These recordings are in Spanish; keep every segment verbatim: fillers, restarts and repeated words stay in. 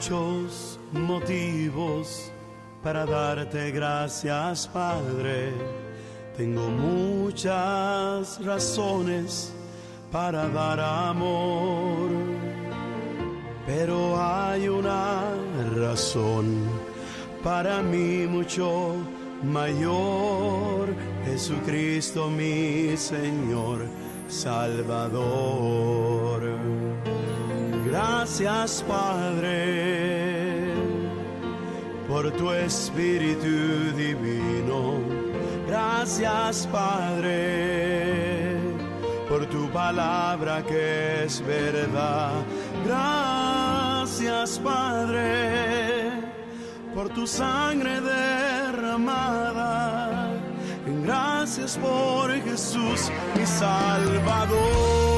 muchos motivos para darte gracias, Padre. Tengo muchas razones para dar amor, pero hay una razón para mí mucho mayor: Jesucristo mi Señor Salvador. Gracias, Padre, por tu Espíritu divino. Gracias, Padre, por tu palabra que es verdad. Gracias, Padre, por tu sangre derramada. Gracias por Jesús, mi Salvador.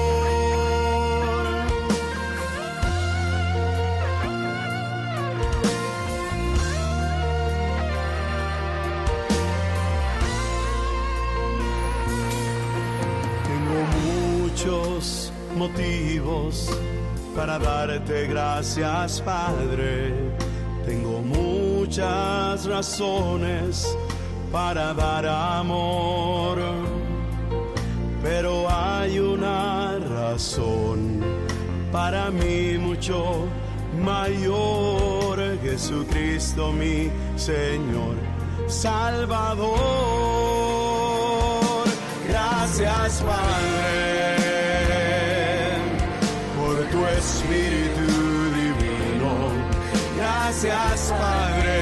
Muchos motivos para darte gracias, Padre. Tengo muchas razones para dar amor, pero hay una razón para mí mucho mayor: Jesucristo mi Señor Salvador. Gracias, Padre, por tu Espíritu divino. Gracias, Padre,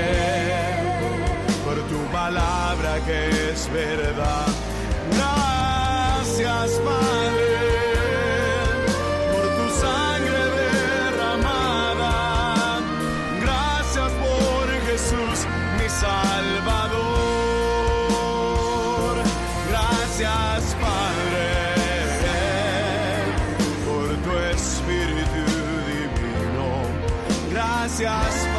por tu palabra que es verdad. Gracias, Padre, por tu sangre derramada. Gracias por Jesús, mi Salvador. Gracias, Padre, por tu Espíritu divino. Gracias,